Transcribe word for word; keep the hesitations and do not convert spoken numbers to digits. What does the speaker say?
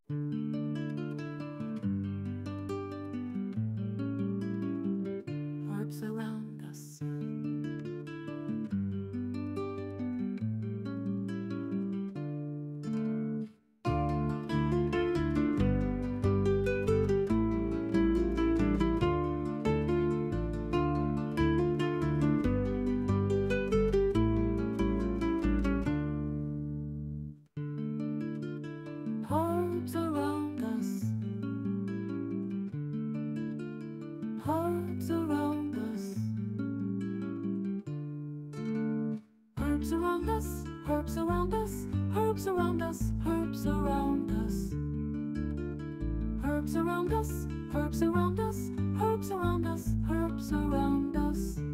Herbs around us. Herbs around us. Herbs around us. Herbs around us. Herbs around us. Herbs around us. Herbs around us. Herbs around us. Herbs around us. Herbs around us. Herbs around us.